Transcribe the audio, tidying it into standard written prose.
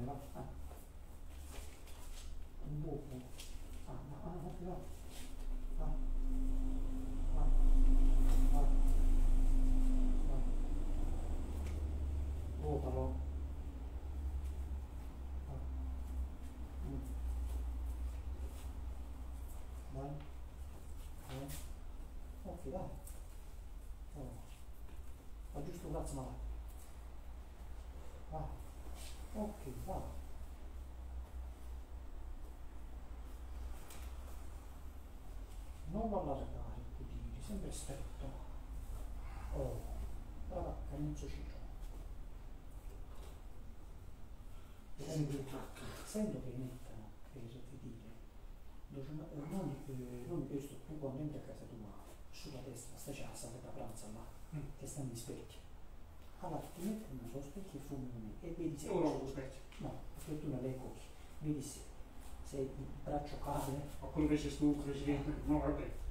va. Un po'. Va. Va. Va. Va. Va. Votalo. Va. Vai. Vai. Ok, dai. Oh. Fa giusto un cazzo male. Va. Ok, va. Non allargare i pudini, sempre stretto. Oh, brava, cagnuzzo ciccio. Sento che mettono per dire, non questo, tu quando entri a casa tua, sulla destra sta c'è la sala da pranzo là, che stanno gli specchi. Allora ti mettono sullo specchio e fumi e vedi se... Ora lo specchio. No, perché tu non le cocchi, vedi se il braccio cade. O quello che c'è stu presidente, no vabbè.